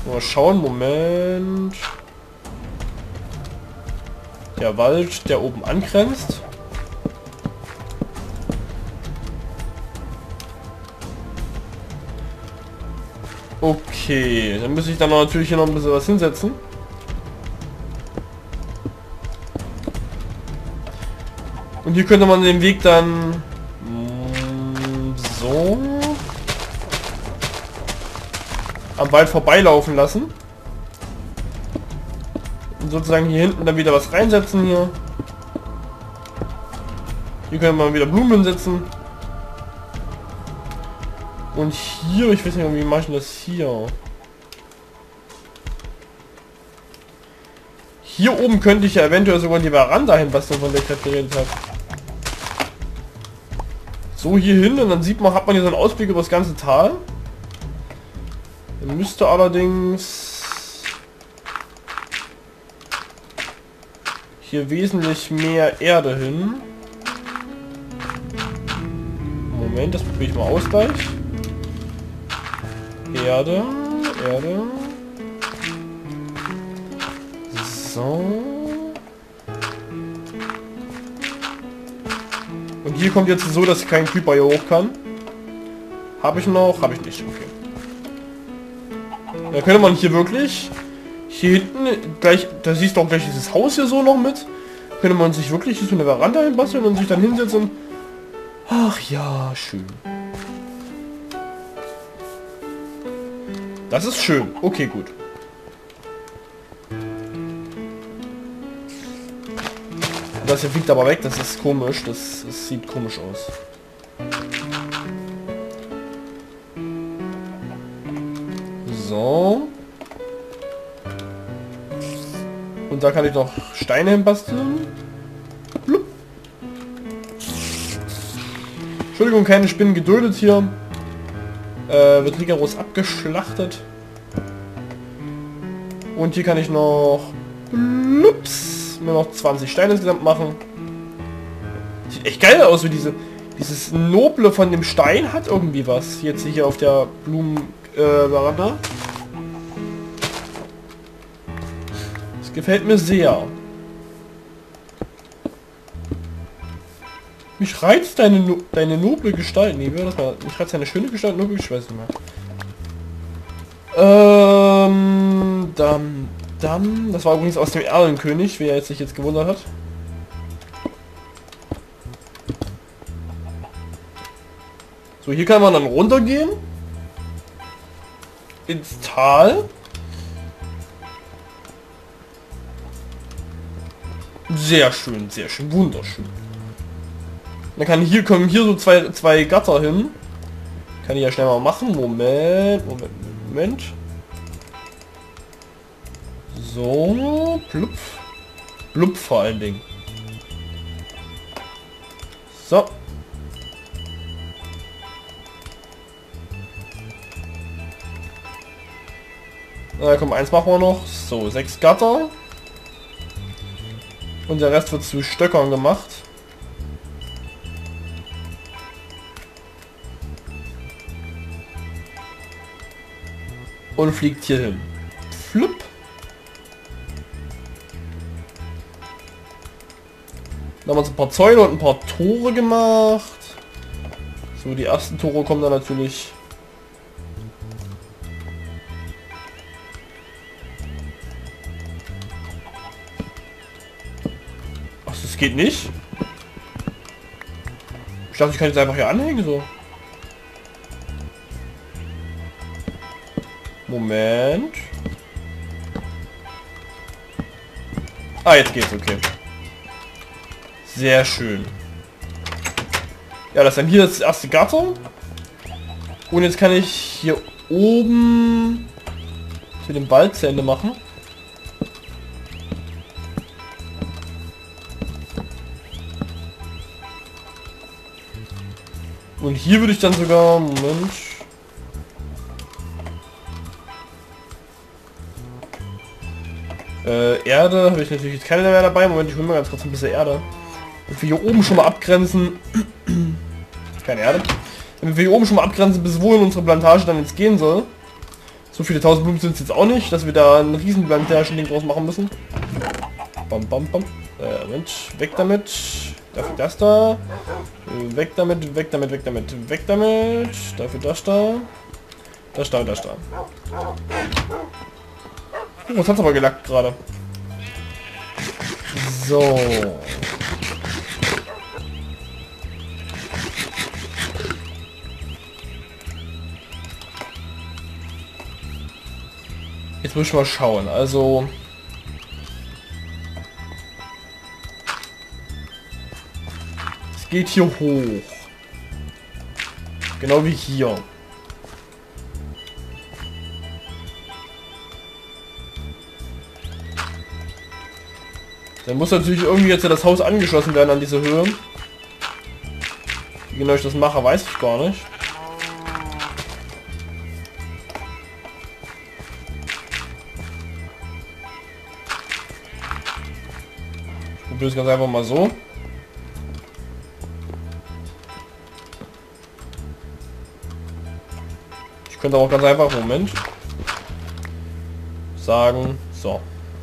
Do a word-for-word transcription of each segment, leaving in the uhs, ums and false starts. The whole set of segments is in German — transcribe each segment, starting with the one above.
Mal schauen, Moment. Der Wald, der oben angrenzt. Okay, dann muss ich dann natürlich hier noch ein bisschen was hinsetzen. Und hier könnte man den Weg dann mh, so am Wald vorbeilaufen lassen. Und sozusagen hier hinten dann wieder was reinsetzen hier. Hier können wir wieder Blumen hinsetzen. Und hier, ich weiß nicht, wie mache ich denn das hier? Hier oben könnte ich ja eventuell sogar die Veranda hinbasteln, von der ich gerade geredet habe. So hier hin und dann sieht man, hat man hier so einen Ausblick über das ganze Tal. Dann müsste allerdings hier wesentlich mehr Erde hin. Moment, das probiere ich mal aus gleich. Erde, Erde. So. Und hier kommt jetzt so, dass ich keinen Creeper hier hoch kann. Habe ich noch? Habe ich nicht. Okay. Da könnte man hier wirklich hier hinten gleich, da siehst du auch gleich dieses Haus hier so noch mit. Könnte man sich wirklich so eine Veranda hinbasteln und sich dann hinsetzen. Ach ja, schön. Das ist schön. Okay, gut. Das hier fliegt aber weg. Das ist komisch. Das, das sieht komisch aus. So. Und da kann ich noch Steine hinbasteln. Blub. Entschuldigung, keine Spinnen geduldet hier. Äh, wird rigoros abgeschlachtet. Und hier kann ich noch blups, mir noch zwanzig Steine insgesamt machen. Sieht echt geil aus, wie diese dieses Noble von dem Stein hat irgendwie was. Jetzt hier auf der Blumen äh, Veranda. Das gefällt mir sehr. Mich reizt deine, no deine noble Gestalt. Nee, das mal. Mich reizt deine schöne Gestalt, noble Gestalt. Ich weiß nicht mehr. Ähm, dann, dann, das war übrigens aus dem Erlenkönig, wer jetzt sich jetzt gewundert hat. So, hier kann man dann runtergehen. Ins Tal. Sehr schön, sehr schön, wunderschön. Dann kann hier kommen hier so zwei, zwei Gatter hin. Kann ich ja schnell mal machen. Moment, Moment, Moment. So, plupp. Plupp vor allen Dingen. So. Na komm, eins machen wir noch. So, sechs Gatter. Und der Rest wird zu Stöckern gemacht. Und fliegt hier hin. Flupp. Dann haben wir uns ein paar Zäune und ein paar Tore gemacht. So, die ersten Tore kommen dann natürlich. Ach, das geht nicht. Ich dachte, ich kann jetzt einfach hier anhängen, so. Moment. Ah, jetzt geht's, okay. Sehr schön. Ja, das ist dann hier das erste Gatter. Und jetzt kann ich hier oben für den Wald zu Ende machen. Und hier würde ich dann sogar... Moment... Äh, Erde habe ich natürlich jetzt keine mehr dabei. Moment, ich hole mal ganz kurz ein bisschen Erde. Damit wir hier oben schon mal abgrenzen. Keine Erde. Damit wir hier oben schon mal abgrenzen, bis wohin unsere Plantage dann jetzt gehen soll. So viele tausend Blumen sind es jetzt auch nicht, dass wir da ein riesen Ding draus machen müssen. Bam, bam, bam. Äh, Mensch, weg damit. Dafür das da. Weg damit, weg damit, weg damit, weg damit. Dafür das da. Das da und das da. Oh, was hat's aber gelackt gerade. So. Jetzt muss ich mal schauen. Also es geht hier hoch. Genau wie hier. Dann muss natürlich irgendwie jetzt das Haus angeschlossen werden an diese Höhe. Wie genau ich das mache, weiß ich gar nicht. Ich probiere es ganz einfach mal so. Ich könnte auch ganz einfach, Moment, sagen, so.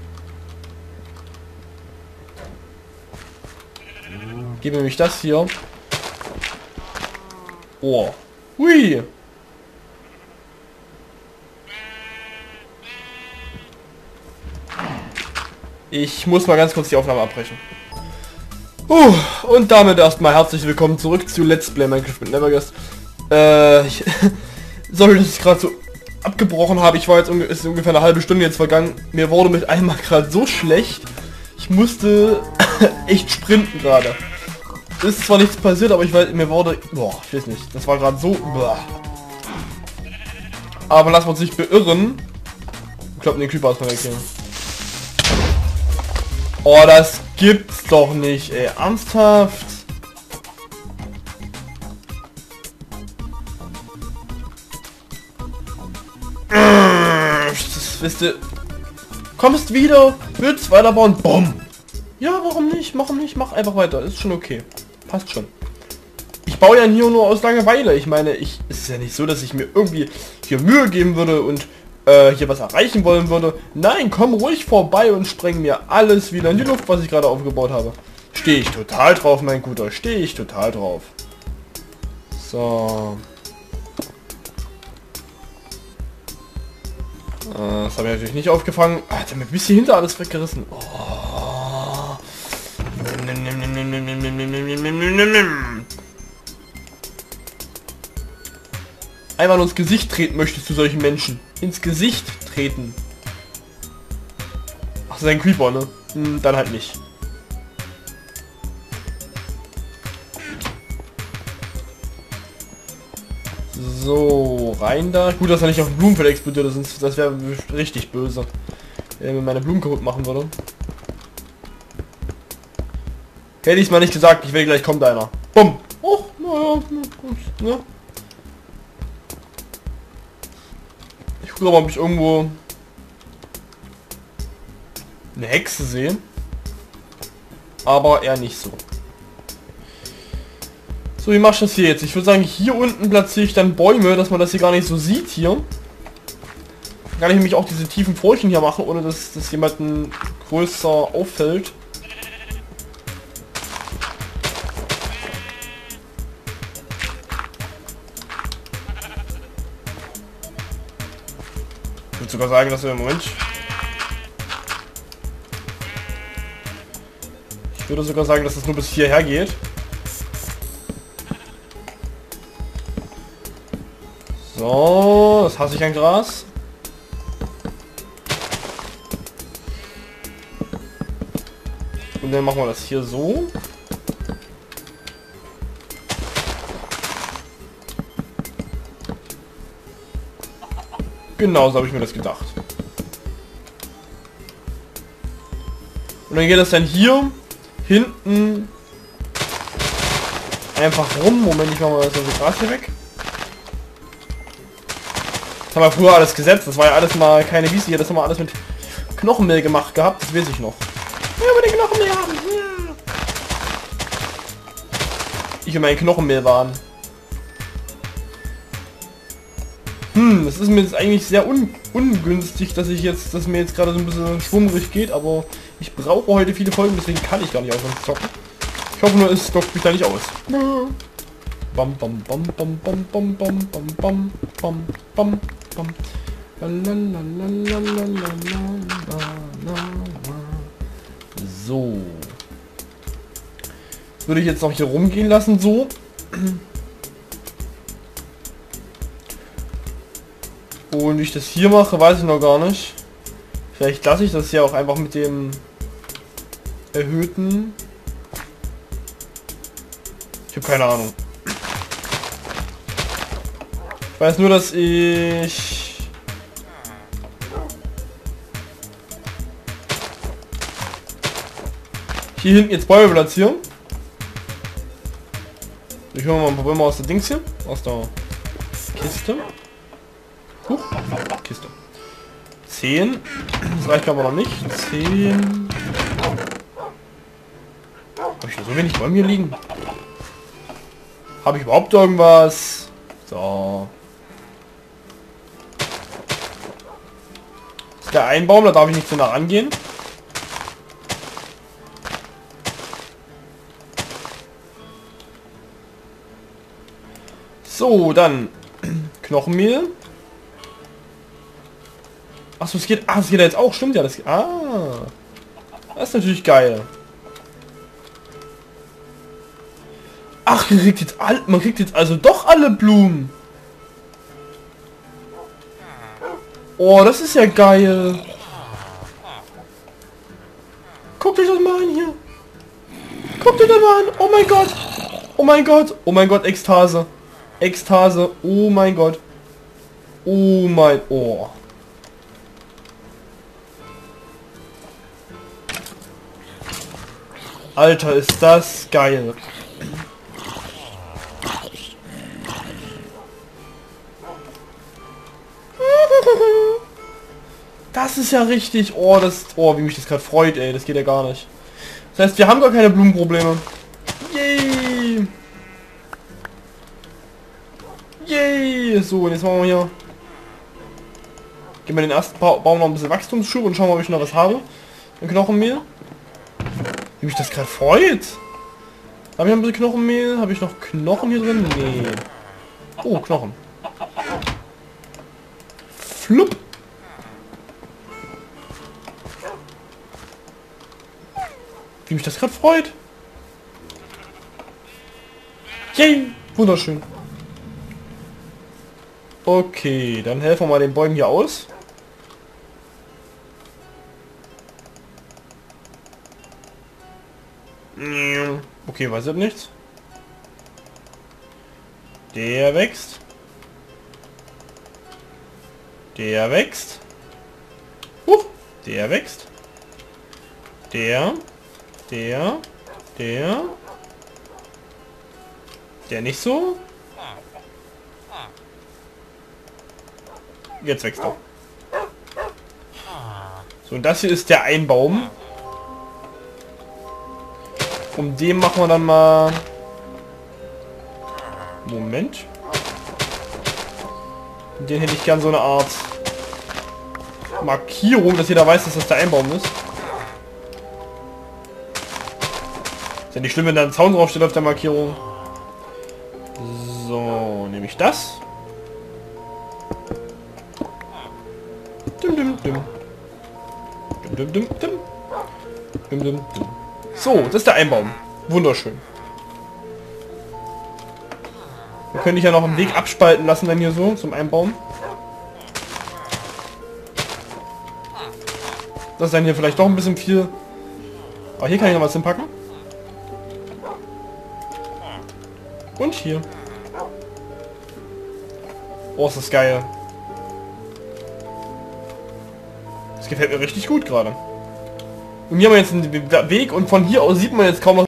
Gebe mich das hier. Oh. Hui. Ich muss mal ganz kurz die Aufnahme abbrechen. Uh, und damit erstmal herzlich willkommen zurück zu Let's Play Minecraft mit Neverguest. Äh, ich, sorry, dass ich gerade so abgebrochen habe. Ich war jetzt ist ungefähr eine halbe Stunde jetzt vergangen. Mir wurde mit einmal gerade so schlecht. Ich musste echt sprinten gerade. Ist zwar nichts passiert, aber ich weiß, mir wurde, boah, ich weiß nicht, das war gerade so, boah. Aber lassen wir uns nicht beirren. Ich glaube, den Creeper ist von weg hier. Oh, das gibt's doch nicht, ey, ernsthaft. Das wisst ihr. Kommst wieder, willst weiterbauen, bumm. Ja, warum nicht? Warum nicht? Mach einfach weiter. Ist schon okay. Passt schon. Ich baue ja hier nur aus Langeweile. Ich meine, ich es ist ja nicht so, dass ich mir irgendwie hier Mühe geben würde und äh, hier was erreichen wollen würde. Nein, komm ruhig vorbei und spreng mir alles wieder in die Luft, was ich gerade aufgebaut habe. Stehe ich total drauf, mein Guter. Stehe ich total drauf. So. Äh, das habe ich natürlich nicht aufgefangen. Ah, hat er mir bis hier hinter alles weggerissen. Oh. Einmal ins Gesicht treten möchtest du solchen Menschen. Ins Gesicht treten. Ach, das ist ein Creeper, ne? Hm, dann halt nicht. So, rein da. Gut, dass er nicht auf dem Blumenfeld explodiert ist, das wäre richtig böse. Wenn er mir meine Blumen kaputt machen würde. Hätte ich mal nicht gesagt, ich will gleich kommt einer. Bumm. Oh, naja, ne? Ich gucke mal, ob ich irgendwo eine Hexe sehe. Aber eher nicht so. So, wie mache ich das hier jetzt? Ich würde sagen, hier unten platziere ich dann Bäume, dass man das hier gar nicht so sieht hier. Dann kann ich nämlich auch diese tiefen Furchen hier machen, ohne dass das jemanden größer auffällt. Ich würde sogar sagen, dass wir im Moment... Ich würde sogar sagen, dass es nur bis hierher geht. So, das hasse ich an Gras. Und dann machen wir das hier so. Genau, so habe ich mir das gedacht. Und dann geht das dann hier hinten einfach rum. Moment, ich mache mal das ganze Gras hier weg. Das haben wir früher alles gesetzt. Das war ja alles mal keine Wiese hier. Das haben wir alles mit Knochenmehl gemacht gehabt. Das weiß ich noch. Ja, wir den Knochenmehl haben. Ja. Ich und mein Knochenmehl waren. Hm, das ist mir jetzt eigentlich sehr un ungünstig, dass ich jetzt, dass mir jetzt gerade so ein bisschen schwummrig geht, aber ich brauche heute viele Folgen, deswegen kann ich gar nicht aufhören zu zocken. Ich hoffe nur, es dockt mich da nicht aus. Bam bam bam bam bam bam bam bam bam bam bam bam. So. Das würde ich jetzt noch hier rumgehen lassen, so. Und wie ich das hier mache, weiß ich noch gar nicht. Vielleicht lasse ich das ja auch einfach mit dem erhöhten. Ich habe keine Ahnung. Ich weiß nur, dass ich hier hinten jetzt Bäume platzieren. Ich hole mal ein paar Bäume aus der Dings hier, aus der Kiste. Huch, Kiste. zehn. Das reicht aber noch nicht. zehn. Habe ich hier so wenig Bäume hier liegen? Habe ich überhaupt irgendwas? So. Das ist der Einbaum, da darf ich nicht zu nah rangehen. So, dann Knochenmehl. Achso, es geht. Ah, es geht jetzt auch. Stimmt ja. Das, ah. Das ist natürlich geil. Ach, man kriegt jetzt all, man kriegt jetzt also doch alle Blumen. Oh, das ist ja geil. Guckt euch das mal an hier. Guckt euch das mal an. Oh mein Gott. Oh mein Gott. Oh mein Gott, Ekstase. Ekstase. Oh mein Gott. Oh mein... Oh. Alter, ist das geil. Das ist ja richtig... Oh, das... Oh, wie mich das gerade freut, ey. Das geht ja gar nicht. Das heißt, wir haben gar keine Blumenprobleme. Yay! Yay! So, und jetzt machen wir hier... Geben wir den ersten ba Baum noch ein bisschen Wachstumsschub und schauen mal, ob ich noch was habe. Ein Knochenmehl. Wie mich das gerade freut. Habe ich noch ein bisschen Knochenmehl? Habe ich noch Knochen hier drin? Nee. Oh, Knochen. Flupp. Wie mich das gerade freut. Yay! Wunderschön. Okay, dann helfen wir mal den Bäumen hier aus. Okay, weiß ich nichts. Der wächst. Der wächst. Huch, der wächst. Der. Der. Der. Der nicht so. Jetzt wächst er. So, und das hier ist der Einbaum. Um den machen wir dann mal... Moment. Den hätte ich gern so eine Art Markierung, dass jeder weiß, dass das der Einbaum ist. Ist ja nicht schlimm, wenn da ein Zaun draufsteht auf der Markierung. So, nehme ich das. Dum, dum, dum. Dum, dum, dum, dum. Dum, dum, dum. So, das ist der Einbaum. Wunderschön. Wir können dich ja noch einen Weg abspalten lassen, dann hier so zum Einbaum. Das ist dann hier vielleicht doch ein bisschen viel. Aber hier kann ich noch was hinpacken. Und hier. Oh, ist das geil. Das gefällt mir richtig gut gerade. Und hier haben wir jetzt einen Weg und von hier aus sieht man jetzt kaum noch